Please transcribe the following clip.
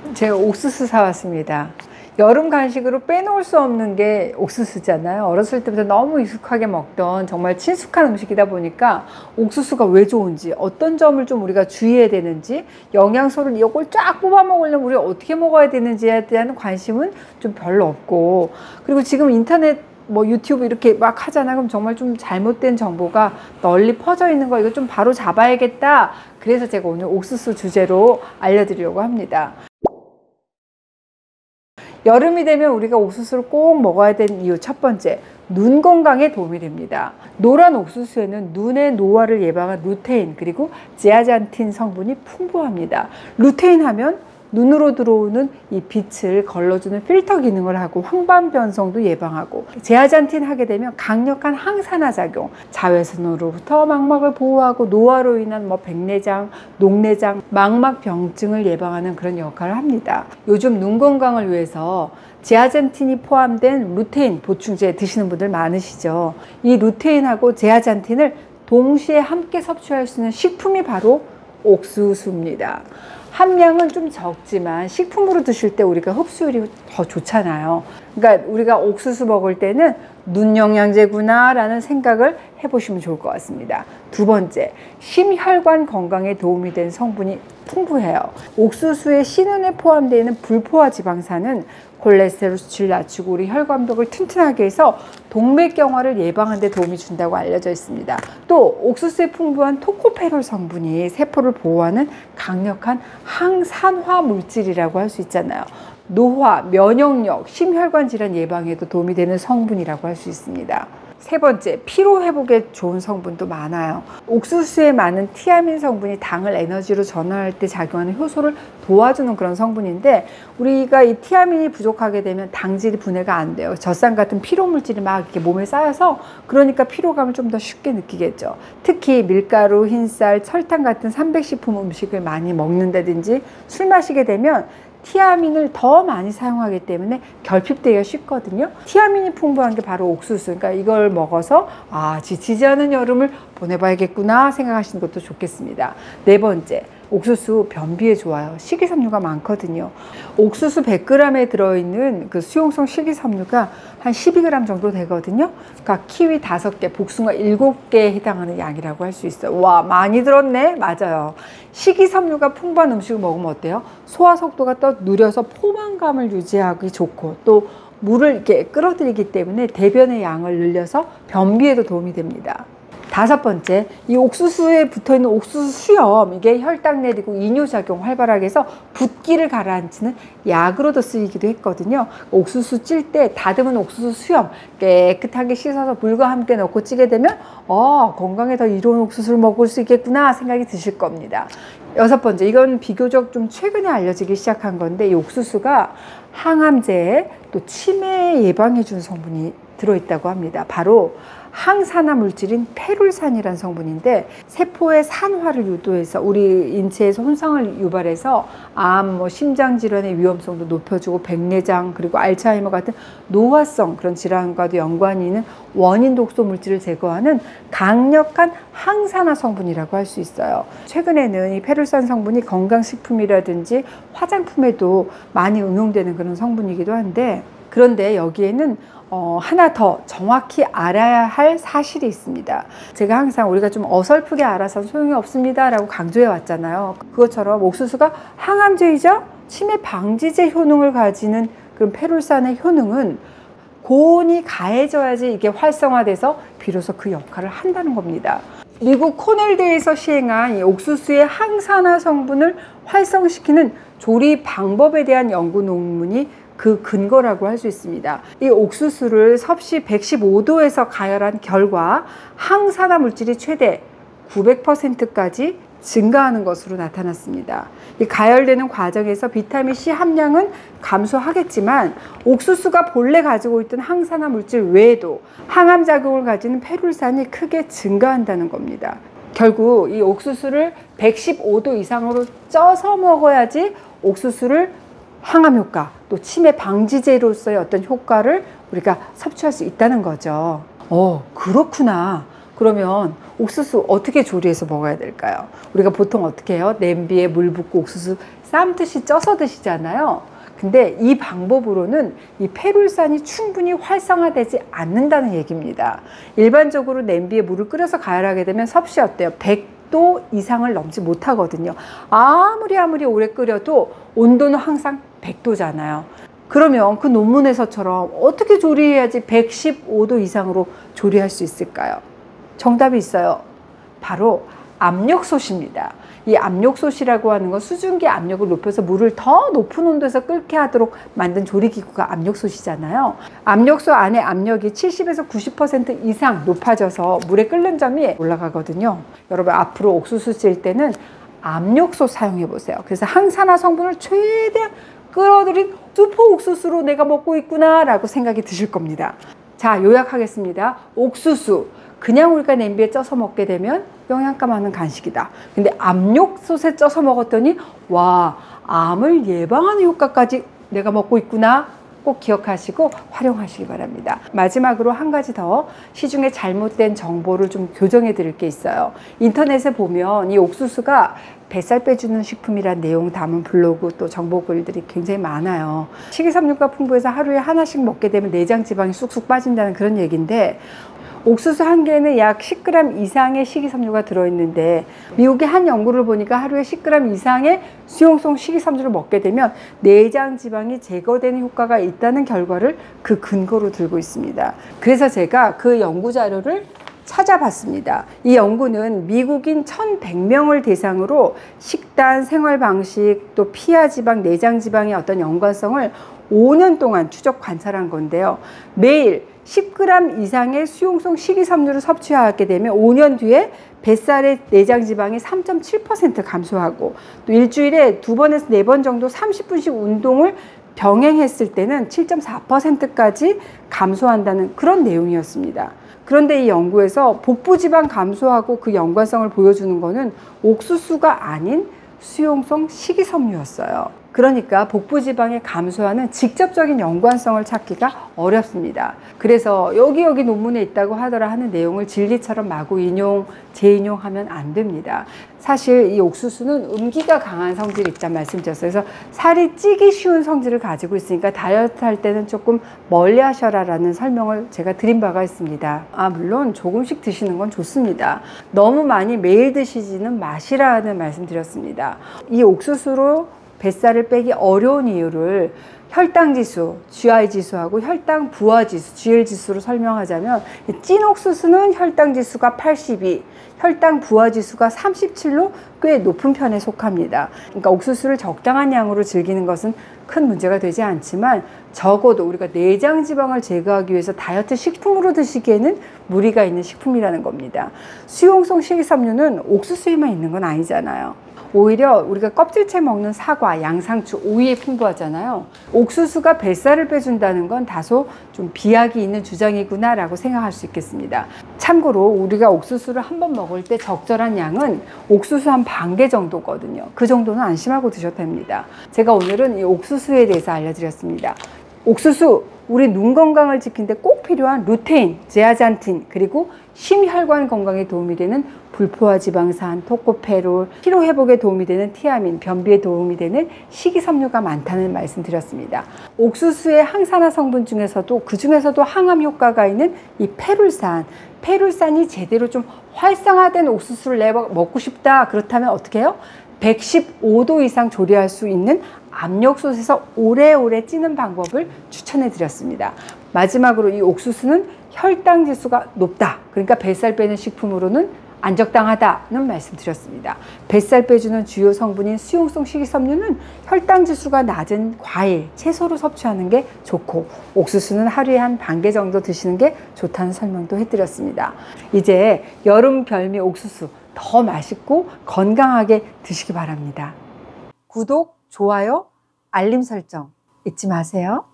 제가 옥수수 사왔습니다. 여름 간식으로 빼놓을 수 없는 게 옥수수잖아요. 어렸을 때부터 너무 익숙하게 먹던 정말 친숙한 음식이다 보니까 옥수수가 왜 좋은지, 어떤 점을 좀 우리가 주의해야 되는지, 영양소를 이걸 쫙 뽑아 먹으려면 우리가 어떻게 먹어야 되는지에 대한 관심은 좀 별로 없고, 그리고 지금 인터넷 뭐 유튜브 이렇게 막 하잖아. 그럼 정말 좀 잘못된 정보가 널리 퍼져 있는 거, 이거 좀 바로 잡아야겠다. 그래서 제가 오늘 옥수수 주제로 알려드리려고 합니다. 여름이 되면 우리가 옥수수를 꼭 먹어야 되는 이유 첫 번째, 눈 건강에 도움이 됩니다. 노란 옥수수에는 눈의 노화를 예방한 루테인 그리고 제아잔틴 성분이 풍부합니다. 루테인 하면 눈으로 들어오는 이 빛을 걸러주는 필터 기능을 하고 황반 변성도 예방하고, 제아잔틴 하게 되면 강력한 항산화 작용, 자외선으로부터 망막을 보호하고 노화로 인한 백내장, 녹내장, 망막 병증을 예방하는 그런 역할을 합니다. 요즘 눈 건강을 위해서 제아잔틴이 포함된 루테인 보충제 드시는 분들 많으시죠. 이 루테인하고 제아잔틴을 동시에 함께 섭취할 수 있는 식품이 바로 옥수수입니다. 함량은 좀 적지만 식품으로 드실 때 우리가 흡수율이 더 좋잖아요. 그러니까 우리가 옥수수 먹을 때는 눈 영양제구나 라는 생각을 해보시면 좋을 것 같습니다. 두 번째, 심혈관 건강에 도움이 되는 성분이 풍부해요. 옥수수의 신운에 포함되어 있는 불포화 지방산은 콜레스테롤 수치를 낮추고 우리 혈관벽을 튼튼하게 해서 동맥경화를 예방하는 데 도움이 준다고 알려져 있습니다. 또 옥수수에 풍부한 토코페롤 성분이 세포를 보호하는 강력한 항산화 물질이라고 할 수 있잖아요. 노화, 면역력, 심혈관 질환 예방에도 도움이 되는 성분이라고 할 수 있습니다. 세 번째, 피로 회복에 좋은 성분도 많아요. 옥수수에 많은 티아민 성분이 당을 에너지로 전환할 때 작용하는 효소를 도와주는 그런 성분인데, 우리가 이 티아민이 부족하게 되면 당질이 분해가 안 돼요. 젖산 같은 피로 물질이 막 이렇게 몸에 쌓여서, 그러니까 피로감을 좀 더 쉽게 느끼겠죠. 특히 밀가루, 흰쌀, 설탕 같은 삼백식품 음식을 많이 먹는다든지 술 마시게 되면 티아민을 더 많이 사용하기 때문에 결핍되기가 쉽거든요. 티아민이 풍부한 게 바로 옥수수. 그러니까 이걸 먹어서 지치지 않은 여름을 보내봐야겠구나 생각하시는 것도 좋겠습니다. 네 번째, 옥수수 변비에 좋아요. 식이섬유가 많거든요. 옥수수 100g에 들어있는 그 수용성 식이섬유가 한 12g 정도 되거든요. 그러니까 키위 5개, 복숭아 7개에 해당하는 양이라고 할 수 있어요. 와, 많이 들었네? 맞아요. 식이섬유가 풍부한 음식을 먹으면 어때요? 소화 속도가 더 느려서 포만감을 유지하기 좋고, 또 물을 이렇게 끌어들이기 때문에 대변의 양을 늘려서 변비에도 도움이 됩니다. 다섯 번째, 이 옥수수에 붙어있는 옥수수 수염, 이게 혈당 내리고 이뇨작용 활발하게 해서 붓기를 가라앉히는 약으로도 쓰이기도 했거든요. 옥수수 찔 때 다듬은 옥수수 수염 깨끗하게 씻어서 물과 함께 넣고 찌게 되면 건강에 더 이로운 옥수수를 먹을 수 있겠구나 생각이 드실 겁니다. 여섯 번째, 이건 비교적 좀 최근에 알려지기 시작한 건데, 이 옥수수가 항암제, 또 치매 예방해 주는 성분이 들어있다고 합니다. 바로 항산화 물질인 페룰산이라는 성분인데, 세포의 산화를 유도해서 우리 인체에서 손상을 유발해서 암, 심장 질환의 위험성도 높여주고 백내장, 그리고 알츠하이머 같은 노화성 그런 질환과도 연관이 있는 원인 독소 물질을 제거하는 강력한 항산화 성분이라고 할 수 있어요. 최근에는 이 페룰산 성분이 건강식품이라든지 화장품에도 많이 응용되는 그런 성분이기도 한데, 그런데 여기에는 하나 더 정확히 알아야 할 사실이 있습니다. 제가 항상 우리가 좀 어설프게 알아서는 소용이 없습니다 라고 강조해 왔잖아요. 그것처럼 옥수수가 항암제이자 치매 방지제 효능을 가지는 그런 페룰산의 효능은 고온이 가해져야지 이게 활성화돼서 비로소 그 역할을 한다는 겁니다. 미국 코넬대에서 시행한 이 옥수수의 항산화 성분을 활성시키는 조리 방법에 대한 연구 논문이 그 근거라고 할 수 있습니다. 이 옥수수를 섭씨 115도에서 가열한 결과 항산화 물질이 최대 900%까지 증가하는 것으로 나타났습니다. 이 가열되는 과정에서 비타민 C 함량은 감소하겠지만 옥수수가 본래 가지고 있던 항산화 물질 외에도 항암 작용을 가지는 페룰산이 크게 증가한다는 겁니다. 결국 이 옥수수를 115도 이상으로 쪄서 먹어야지 옥수수를 항암 효과, 또 치매 방지제로서의 어떤 효과를 우리가 섭취할 수 있다는 거죠. 그렇구나. 그러면 옥수수 어떻게 조리해서 먹어야 될까요? 우리가 보통 어떻게 해요? 냄비에 물 붓고 옥수수 삶듯이 쪄서 드시잖아요. 근데 이 방법으로는 이 페룰산이 충분히 활성화되지 않는다는 얘기입니다. 일반적으로 냄비에 물을 끓여서 가열하게 되면 섭씨 어때요? 100도 이상을 넘지 못하거든요. 아무리 오래 끓여도 온도는 항상 100도잖아요. 그러면 그 논문에서처럼 어떻게 조리해야지 115도 이상으로 조리할 수 있을까요? 정답이 있어요. 바로 압력솥입니다. 이 압력솥이라고 하는 건 수증기 압력을 높여서 물을 더 높은 온도에서 끓게 하도록 만든 조리기구가 압력솥이잖아요. 압력솥 안에 압력이 70에서 90% 이상 높아져서 물의 끓는 점이 올라가거든요. 여러분 앞으로 옥수수 찔 때는 압력솥 사용해 보세요. 그래서 항산화 성분을 최대한 끌어들인 슈퍼 옥수수로 내가 먹고 있구나 라고 생각이 드실 겁니다. 자, 요약하겠습니다. 옥수수 그냥 우리가 냄비에 쪄서 먹게 되면 영양가 많은 간식이다. 근데 압력솥에 쪄서 먹었더니 와, 암을 예방하는 효과까지 내가 먹고 있구나. 꼭 기억하시고 활용하시기 바랍니다. 마지막으로 한 가지 더 시중에 잘못된 정보를 좀 교정해 드릴 게 있어요. 인터넷에 보면 이 옥수수가 뱃살 빼주는 식품이란 내용 담은 블로그 또 정보글들이 굉장히 많아요. 식이섬유가 풍부해서 하루에 하나씩 먹게 되면 내장 지방이 쑥쑥 빠진다는 그런 얘기인데 옥수수 한 개에는 약 10g 이상의 식이섬유가 들어있는데 미국의 한 연구를 보니까 하루에 10g 이상의 수용성 식이섬유를 먹게 되면 내장 지방이 제거되는 효과가 있다는 결과를 그 근거로 들고 있습니다. 그래서 제가 그 연구 자료를 찾아봤습니다. 이 연구는 미국인 1100명을 대상으로 식단, 생활방식, 또 피하 지방, 내장 지방의 어떤 연관성을 5년 동안 추적 관찰한 건데요. 매일 10g 이상의 수용성 식이섬유를 섭취하게 되면 5년 뒤에 뱃살의 내장 지방이 3.7% 감소하고 또 일주일에 2번에서 4번 정도 30분씩 운동을 병행했을 때는 7.4%까지 감소한다는 그런 내용이었습니다. 그런데 이 연구에서 복부지방 감소하고 그 연관성을 보여주는 것은 옥수수가 아닌 수용성 식이섬유였어요. 그러니까 복부지방의 감소와는 직접적인 연관성을 찾기가 어렵습니다. 그래서 여기 논문에 있다고 하더라 하는 내용을 진리처럼 마구 재인용하면 안 됩니다. 사실 이 옥수수는 음기가 강한 성질이 있다는 말씀드렸어요. 그래서 살이 찌기 쉬운 성질을 가지고 있으니까 다이어트 할 때는 조금 멀리 하셔라 라는 설명을 제가 드린 바가 있습니다. 물론 조금씩 드시는 건 좋습니다. 너무 많이 매일 드시지는 마시라는 말씀 드렸습니다. 이 옥수수로 뱃살을 빼기 어려운 이유를 혈당지수, GI 지수하고 혈당 부하지수, GL 지수로 설명하자면 찐 옥수수는 혈당지수가 82, 혈당 부하지수가 37로 꽤 높은 편에 속합니다. 그러니까 옥수수를 적당한 양으로 즐기는 것은 큰 문제가 되지 않지만 적어도 우리가 내장 지방을 제거하기 위해서 다이어트 식품으로 드시기에는 무리가 있는 식품이라는 겁니다. 수용성 식이섬유는 옥수수에만 있는 건 아니잖아요. 오히려 우리가 껍질째 먹는 사과, 양상추, 오이에 풍부하잖아요. 옥수수가 뱃살을 빼준다는 건 다소 좀 비약이 있는 주장이구나 라고 생각할 수 있겠습니다. 참고로 우리가 옥수수를 한 번 먹을 때 적절한 양은 옥수수 한 반 개 정도거든요. 그 정도는 안심하고 드셔도 됩니다. 제가 오늘은 이 옥수수에 대해서 알려드렸습니다. 옥수수, 우리 눈 건강을 지키는데 꼭 필요한 루테인, 제아잔틴, 그리고 심혈관 건강에 도움이 되는 불포화 지방산, 토코페롤, 피로 회복에 도움이 되는 티아민, 변비에 도움이 되는 식이섬유가 많다는 말씀 드렸습니다. 옥수수의 항산화 성분 중에서도 항암 효과가 있는 이 페룰산이 제대로 좀 활성화된 옥수수를 내가 먹고 싶다. 그렇다면 어떻게 해요? 115도 이상 조리할 수 있는 압력솥에서 오래오래 찌는 방법을 추천해 드렸습니다. 마지막으로 이 옥수수는 혈당 지수가 높다. 그러니까 뱃살 빼는 식품으로는 안 적당하다는 말씀드렸습니다. 뱃살 빼주는 주요 성분인 수용성 식이섬유는 혈당 지수가 낮은 과일, 채소로 섭취하는 게 좋고 옥수수는 하루에 한 반 개 정도 드시는 게 좋다는 설명도 해드렸습니다. 이제 여름 별미 옥수수 더 맛있고 건강하게 드시기 바랍니다. 구독, 좋아요, 알림 설정 잊지 마세요.